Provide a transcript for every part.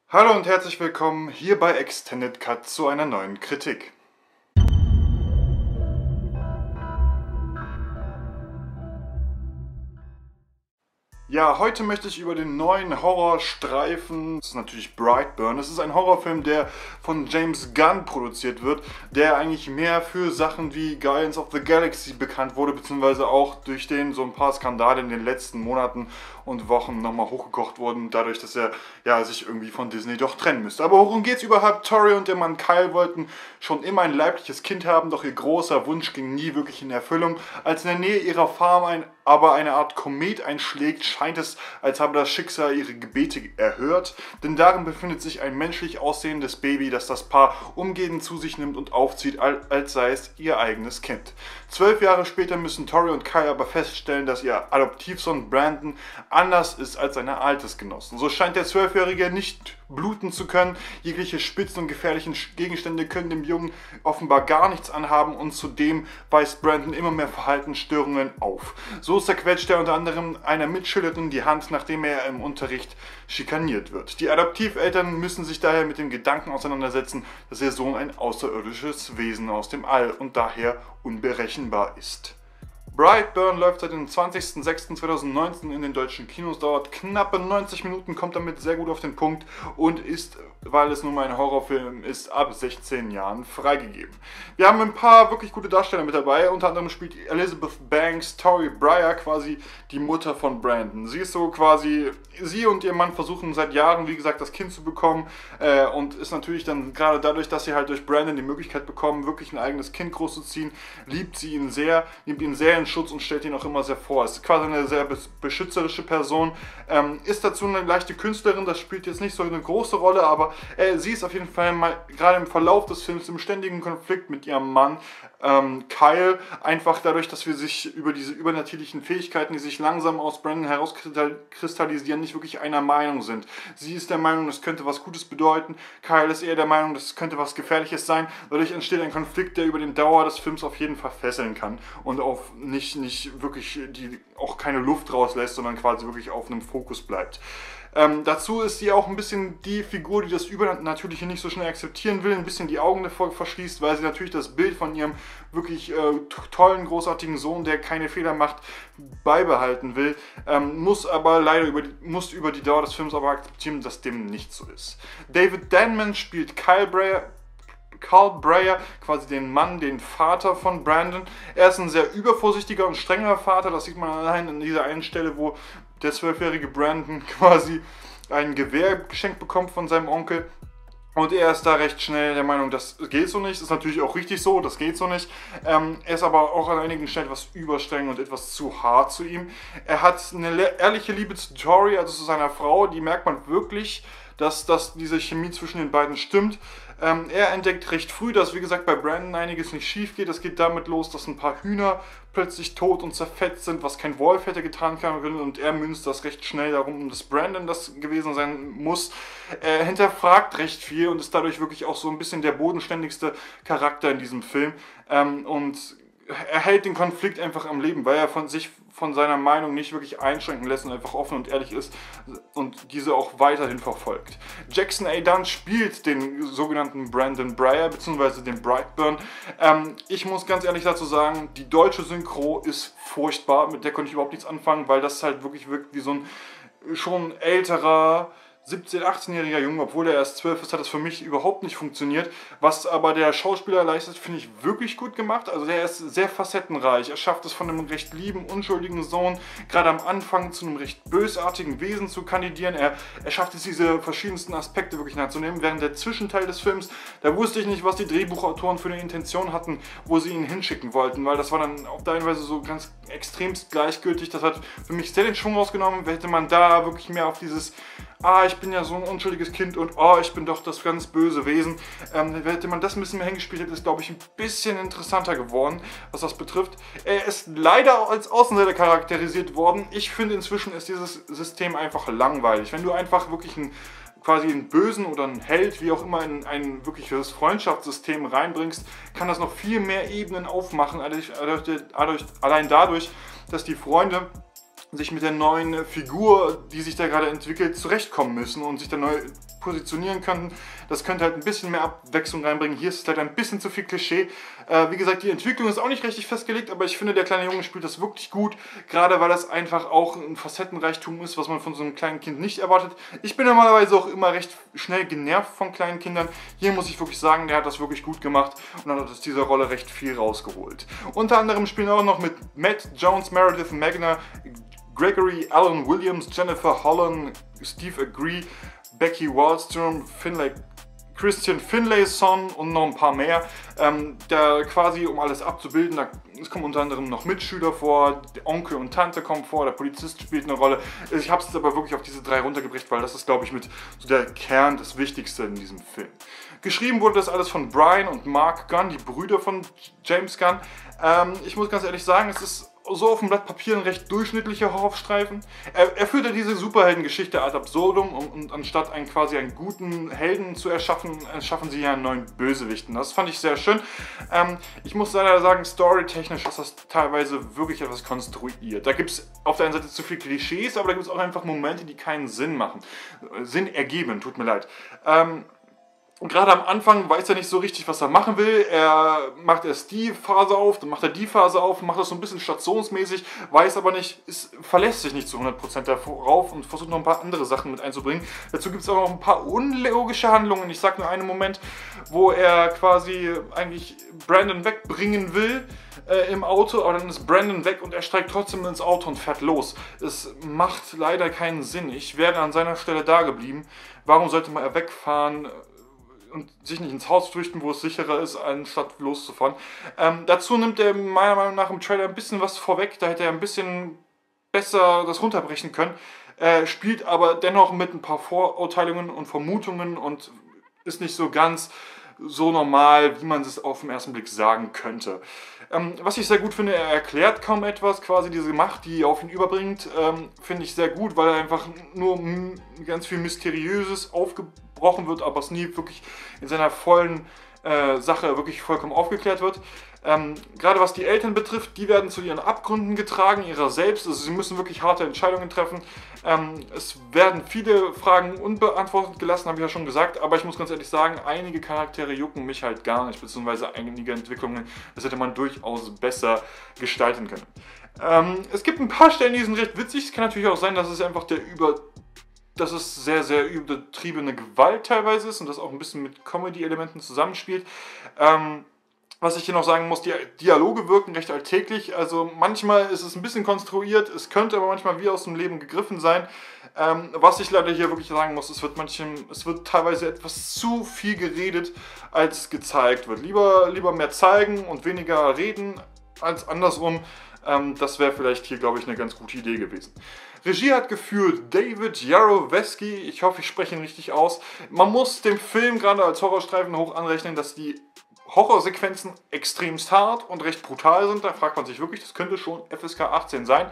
Hallo und herzlich willkommen hier bei Extended Cut zu einer neuen Kritik. Ja, heute möchte ich über den neuen Horrorstreifen, das ist natürlich Brightburn. Es ist ein Horrorfilm, der von James Gunn produziert wird, der eigentlich mehr für Sachen wie Guardians of the Galaxy bekannt wurde, beziehungsweise auch durch den so ein paar Skandale in den letzten Monaten und Wochen nochmal hochgekocht wurden, dadurch, dass er sich irgendwie von Disney doch trennen müsste. Aber worum geht's überhaupt? Tori und der Mann Kyle wollten schon immer ein leibliches Kind haben, doch ihr großer Wunsch ging nie wirklich in Erfüllung. Als in der Nähe ihrer Farm aber eine Art Komet einschlägt, scheint es, als habe das Schicksal ihre Gebete erhört, denn darin befindet sich ein menschlich aussehendes Baby, das das Paar umgehend zu sich nimmt und aufzieht, als sei es ihr eigenes Kind. 12 Jahre später müssen Tori und Kyle aber feststellen, dass ihr Adoptivsohn Brandon anders ist als seine Altersgenossen. So scheint der 12-Jährige nicht bluten zu können, jegliche spitzen und gefährlichen Gegenstände können dem Jungen offenbar gar nichts anhaben und zudem weist Brandon immer mehr Verhaltensstörungen auf. So zerquetscht er unter anderem einer Mitschülerin die Hand, nachdem er im Unterricht schikaniert wird. Die Adoptiveltern müssen sich daher mit dem Gedanken auseinandersetzen, dass ihr Sohn ein außerirdisches Wesen aus dem All und daher unberechenbar ist. Brightburn läuft seit dem 20.06.2019 in den deutschen Kinos, dauert knappe 90 Minuten, kommt damit sehr gut auf den Punkt und ist, weil es nun mal ein Horrorfilm ist, ab 16 Jahren freigegeben. Wir haben ein paar wirklich gute Darsteller mit dabei, unter anderem spielt Elizabeth Banks Tori Breyer, quasi die Mutter von Brandon. Sie ist so quasi, sie und ihr Mann versuchen seit Jahren, wie gesagt, das Kind zu bekommen und ist natürlich dann gerade dadurch, dass sie halt durch Brandon die Möglichkeit bekommen, wirklich ein eigenes Kind großzuziehen, liebt sie ihn sehr, nimmt ihn sehr in Schutz und stellt ihn auch immer sehr vor. Ist quasi eine sehr beschützerische Person, ist dazu eine leichte Künstlerin, das spielt jetzt nicht so eine große Rolle, aber sie ist auf jeden Fall mal gerade im Verlauf des Films im ständigen Konflikt mit ihrem Mann Kyle, einfach dadurch, dass wir sich über diese übernatürlichen Fähigkeiten, die sich langsam aus Brandon herauskristallisieren, nicht wirklich einer Meinung sind. Sie ist der Meinung, das könnte was Gutes bedeuten, Kyle ist eher der Meinung, das könnte was Gefährliches sein. Dadurch entsteht ein Konflikt, der über den Dauer des Films auf jeden Fall fesseln kann und auf nicht wirklich auch keine Luft rauslässt, sondern quasi wirklich auf einem Fokus bleibt. Dazu ist sie auch ein bisschen die Figur, die das Übernatürliche nicht so schnell akzeptieren will, ein bisschen die Augen davor verschließt, weil sie natürlich das Bild von ihrem wirklich tollen, großartigen Sohn, der keine Fehler macht, beibehalten will, muss aber leider über die Dauer des Films aber akzeptieren, dass dem nicht so ist. David Denman spielt Carl Breyer, quasi den Mann, den Vater von Brandon. Er ist ein sehr übervorsichtiger und strenger Vater, das sieht man allein an dieser einen Stelle, wo der 12-jährige Brandon quasi ein Gewehr geschenkt bekommt von seinem Onkel. Und er ist da recht schnell der Meinung, das geht so nicht. Das ist natürlich auch richtig so, das geht so nicht. Er ist aber auch an einigen Stellen etwas überstreng und etwas zu hart zu ihm. Er hat eine ehrliche Liebe zu Tori, also zu seiner Frau. Die merkt man wirklich, dass diese Chemie zwischen den beiden stimmt. Er entdeckt recht früh, dass, wie gesagt, bei Brandon einiges nicht schief geht. Es geht damit los, dass ein paar Hühner plötzlich tot und zerfetzt sind, was kein Wolf hätte getan können. Und er münzt das recht schnell darum, dass Brandon das gewesen sein muss. Er hinterfragt recht viel und ist dadurch wirklich auch so ein bisschen der bodenständigste Charakter in diesem Film. Und er hält den Konflikt einfach am Leben, weil er von seiner Meinung nicht wirklich einschränken lässt und einfach offen und ehrlich ist und diese auch weiterhin verfolgt. Jackson A. Dunn spielt den sogenannten Brandon Breyer bzw. den Brightburn. Ich muss ganz ehrlich dazu sagen, die deutsche Synchro ist furchtbar, mit der konnte ich überhaupt nichts anfangen, weil das halt wirklich wirkt wie so ein schon älterer 17-, 18-jähriger Junge, obwohl er erst 12 ist, hat das für mich überhaupt nicht funktioniert. Was aber der Schauspieler leistet, finde ich wirklich gut gemacht. Also der ist sehr facettenreich. Er schafft es von einem recht lieben, unschuldigen Sohn, gerade am Anfang zu einem recht bösartigen Wesen zu kandidieren. Er schafft es, diese verschiedensten Aspekte wirklich nachzunehmen. Während der Zwischenteil des Films, da wusste ich nicht, was die Drehbuchautoren für eine Intention hatten, wo sie ihn hinschicken wollten, weil das war dann auf der einen Weise so ganz extremst gleichgültig. Das hat für mich sehr den Schwung rausgenommen. Hätte man da wirklich mehr auf dieses ich bin ja so ein unschuldiges Kind und ich bin doch das ganz böse Wesen. Hätte man das ein bisschen mehr hingespielt, hätte es, glaube ich, ein bisschen interessanter geworden, was das betrifft. Er ist leider als Außenseiter charakterisiert worden. Ich finde, inzwischen ist dieses System einfach langweilig. Wenn du einfach wirklich quasi einen Bösen oder einen Held, wie auch immer, in ein wirkliches Freundschaftssystem reinbringst, kann das noch viel mehr Ebenen aufmachen, allein dadurch, dass die Freunde sich mit der neuen Figur, die sich da gerade entwickelt, zurechtkommen müssen und sich da neu positionieren könnten. Das könnte halt ein bisschen mehr Abwechslung reinbringen. Hier ist es leider ein bisschen zu viel Klischee. Wie gesagt, die Entwicklung ist auch nicht richtig festgelegt, aber ich finde, der kleine Junge spielt das wirklich gut. Gerade weil das einfach auch ein Facettenreichtum ist, was man von so einem kleinen Kind nicht erwartet. Ich bin normalerweise auch immer recht schnell genervt von kleinen Kindern. Hier muss ich wirklich sagen, der hat das wirklich gut gemacht und hat aus dieser Rolle recht viel rausgeholt. Unter anderem spielen auch noch mit Matt Jones, Meredith Magner, Gregory Allen Williams, Jennifer Holland, Steve Agree, Becky Wallstrom, Christian Finlayson und noch ein paar mehr. Da quasi, um alles abzubilden, es kommen unter anderem noch Mitschüler vor, der Onkel und Tante kommen vor, der Polizist spielt eine Rolle. Ich habe es aber wirklich auf diese 3 runtergebracht, weil das ist, glaube ich, mit so der Kern, das Wichtigste in diesem Film. Geschrieben wurde das alles von Brian und Mark Gunn, die Brüder von James Gunn. Ich muss ganz ehrlich sagen, es ist so auf dem Blatt Papier ein recht durchschnittlicher Horrorstreifen. Er führt ja diese Superheldengeschichte ad absurdum und anstatt quasi einen guten Helden zu erschaffen sie ja einen neuen Bösewichten. Das fand ich sehr schön. Ich muss leider sagen, storytechnisch ist das teilweise wirklich etwas konstruiert. Da gibt es auf der einen Seite zu viele Klischees, aber da gibt es auch einfach Momente, die keinen Sinn machen. Sinn ergeben, tut mir leid. Und gerade am Anfang weiß er nicht so richtig, was er machen will. Er macht erst die Phase auf, dann macht er die Phase auf, macht das so ein bisschen stationsmäßig, weiß aber nicht, verlässt sich nicht zu 100% darauf und versucht noch ein paar andere Sachen mit einzubringen. Dazu gibt es auch noch ein paar unlogische Handlungen. Ich sage nur einen Moment, wo er quasi eigentlich Brandon wegbringen will im Auto, aber dann ist Brandon weg und er steigt trotzdem ins Auto und fährt los. Es macht leider keinen Sinn. Ich wäre an seiner Stelle da geblieben. Warum sollte man wegfahren und sich nicht ins Haus flüchten, wo es sicherer ist, anstatt loszufahren? Dazu nimmt er meiner Meinung nach im Trailer ein bisschen was vorweg, da hätte er ein bisschen besser das runterbrechen können, spielt aber dennoch mit ein paar Vorurteilungen und Vermutungen und ist nicht so ganz so normal, wie man es auf den ersten Blick sagen könnte. Was ich sehr gut finde, er erklärt kaum etwas, quasi diese Macht, die er auf ihn überbringt, finde ich sehr gut, weil er einfach nur ganz viel Mysteriöses aufgebrochen wird, aber es nie wirklich in seiner vollen Sache wirklich vollkommen aufgeklärt wird. Gerade was die Eltern betrifft, die werden zu ihren Abgründen getragen, ihrer selbst, also sie müssen wirklich harte Entscheidungen treffen. Es werden viele Fragen unbeantwortet gelassen, habe ich ja schon gesagt, aber ich muss ganz ehrlich sagen, einige Charaktere jucken mich halt gar nicht, beziehungsweise einige Entwicklungen, das hätte man durchaus besser gestalten können. Es gibt ein paar Stellen, die sind recht witzig, es kann natürlich auch sein, dass es einfach dass es sehr, sehr übertriebene Gewalt teilweise ist und das auch ein bisschen mit Comedy-Elementen zusammenspielt. Was ich hier noch sagen muss, die Dialoge wirken recht alltäglich, also manchmal ist es ein bisschen konstruiert, es könnte aber manchmal wie aus dem Leben gegriffen sein. Was ich leider hier wirklich sagen muss, es wird teilweise etwas zu viel geredet, als gezeigt wird. Lieber mehr zeigen und weniger reden als andersrum. Das wäre vielleicht hier, glaube ich, eine ganz gute Idee gewesen. Regie hat geführt David Yaroveski, ich hoffe, ich spreche ihn richtig aus. Man muss dem Film gerade als Horrorstreifen hoch anrechnen, dass die Horrorsequenzen extremst hart und recht brutal sind. Da fragt man sich wirklich, das könnte schon FSK 18 sein.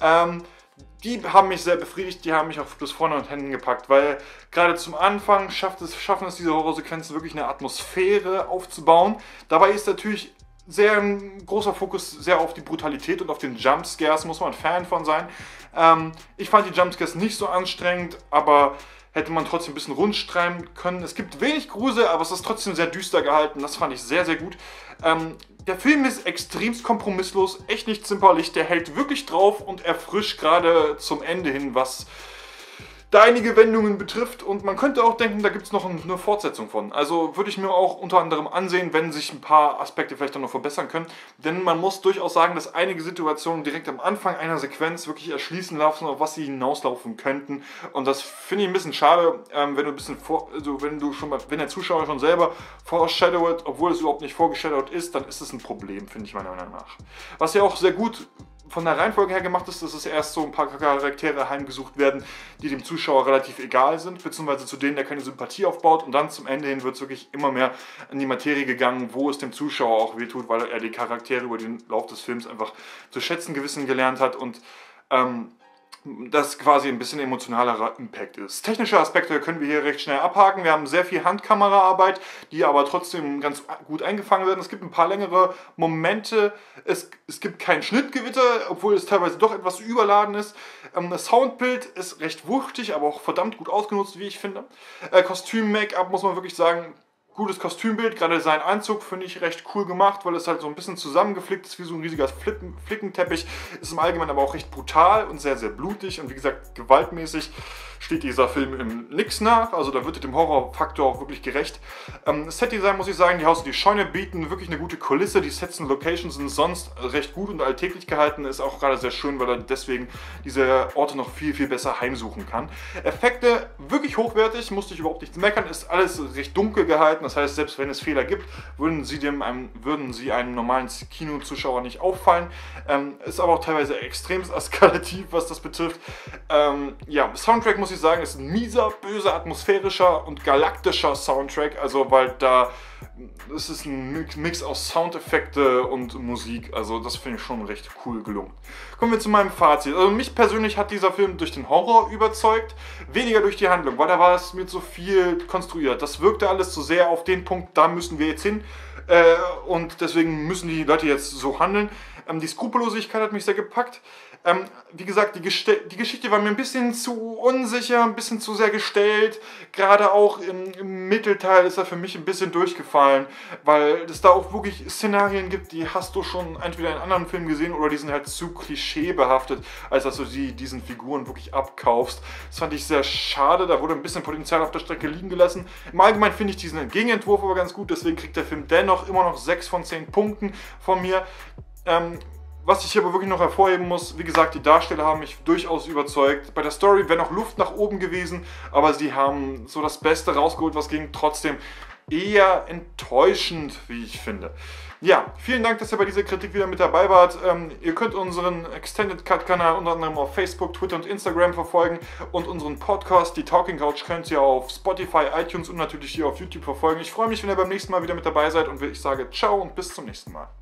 Die haben mich sehr befriedigt, die haben mich auch bis vorne und Händen gepackt, weil gerade zum Anfang schaffen es diese Horrorsequenzen wirklich eine Atmosphäre aufzubauen. Dabei ist natürlich sehr ein großer Fokus sehr auf die Brutalität und auf den Jumpscares, muss man Fan von sein. Ich fand die Jumpscares nicht so anstrengend, aber hätte man trotzdem ein bisschen rund streifen können. Es gibt wenig Grusel, aber es ist trotzdem sehr düster gehalten. Das fand ich sehr, sehr gut. Der Film ist extremst kompromisslos, echt nicht zimperlich. Der hält wirklich drauf und erfrischt gerade zum Ende hin, was da einige Wendungen betrifft. Und man könnte auch denken, da gibt es noch eine Fortsetzung von. Also würde ich mir auch unter anderem ansehen, wenn sich ein paar Aspekte vielleicht auch noch verbessern können. Denn man muss durchaus sagen, dass einige Situationen direkt am Anfang einer Sequenz wirklich erschließen lassen, auf was sie hinauslaufen könnten. Und das finde ich ein bisschen schade, wenn der Zuschauer schon selber foreshadowt, obwohl es überhaupt nicht vorgeshadowt ist, dann ist es ein Problem, finde ich meiner Meinung nach. Was ja auch sehr gut von der Reihenfolge her gemacht ist, dass es erst so ein paar Charaktere heimgesucht werden, die dem Zuschauer relativ egal sind, beziehungsweise zu denen er keine Sympathie aufbaut, und dann zum Ende hin wird es wirklich immer mehr in die Materie gegangen, wo es dem Zuschauer auch wehtut, weil er die Charaktere über den Lauf des Films einfach zu schätzen gewissen gelernt hat. Und das quasi ein bisschen emotionalerer Impact ist. Technische Aspekte können wir hier recht schnell abhaken. Wir haben sehr viel Handkameraarbeit, die aber trotzdem ganz gut eingefangen werden. Es gibt ein paar längere Momente. Es gibt kein Schnittgewitter, obwohl es teilweise doch etwas überladen ist. Das Soundbild ist recht wuchtig, aber auch verdammt gut ausgenutzt, wie ich finde. Kostüm, Make-up muss man wirklich sagen, gutes Kostümbild, gerade sein Anzug finde ich recht cool gemacht, weil es halt so ein bisschen zusammengeflickt ist, wie so ein riesiger Flickenteppich. Ist im Allgemeinen aber auch recht brutal und sehr, sehr blutig und wie gesagt, gewaltmäßig steht dieser Film im Nix nach, also da wird er dem Horrorfaktor auch wirklich gerecht. Setdesign muss ich sagen, die Haus- und die Scheune bieten wirklich eine gute Kulisse, die Sets und Locations sind sonst recht gut und alltäglich gehalten, ist auch gerade sehr schön, weil er deswegen diese Orte noch viel, viel besser heimsuchen kann. Effekte wirklich hochwertig, musste ich überhaupt nichts meckern, ist alles recht dunkel gehalten, das heißt, selbst wenn es Fehler gibt, würden sie einem normalen Kinozuschauer nicht auffallen. Ist aber auch teilweise extrem eskalativ, was das betrifft. Ja, Soundtrack muss ich sagen, ist ein mieser, böser, atmosphärischer und galaktischer Soundtrack, also weil es ist ein Mix aus Soundeffekte und Musik, also das finde ich schon recht cool gelungen. Kommen wir zu meinem Fazit. Also mich persönlich hat dieser Film durch den Horror überzeugt, weniger durch die Handlung, weil da war es mit so viel konstruiert. Das wirkte alles so sehr auf den Punkt, da müssen wir jetzt hin und deswegen müssen die Leute jetzt so handeln. Die Skrupellosigkeit hat mich sehr gepackt. Wie gesagt, die Geschichte war mir ein bisschen zu unsicher, ein bisschen zu sehr gestellt. Gerade auch im Mittelteil ist er für mich ein bisschen durchgefallen, weil es da auch wirklich Szenarien gibt, die hast du schon entweder in anderen Filmen gesehen oder die sind halt zu klischeebehaftet, als dass du diesen Figuren wirklich abkaufst. Das fand ich sehr schade, da wurde ein bisschen Potenzial auf der Strecke liegen gelassen. Im Allgemeinen finde ich diesen Gegenentwurf aber ganz gut, deswegen kriegt der Film dennoch immer noch 6 von 10 Punkten von mir. Was ich aber wirklich noch hervorheben muss, wie gesagt, die Darsteller haben mich durchaus überzeugt. Bei der Story wäre noch Luft nach oben gewesen, aber sie haben so das Beste rausgeholt, was ging. Trotzdem eher enttäuschend, wie ich finde. Ja, vielen Dank, dass ihr bei dieser Kritik wieder mit dabei wart. Ihr könnt unseren Extended Cut Kanal unter anderem auf Facebook, Twitter und Instagram verfolgen und unseren Podcast, die Talking Couch, könnt ihr auf Spotify, iTunes und natürlich hier auf YouTube verfolgen. Ich freue mich, wenn ihr beim nächsten Mal wieder mit dabei seid und ich sage ciao und bis zum nächsten Mal.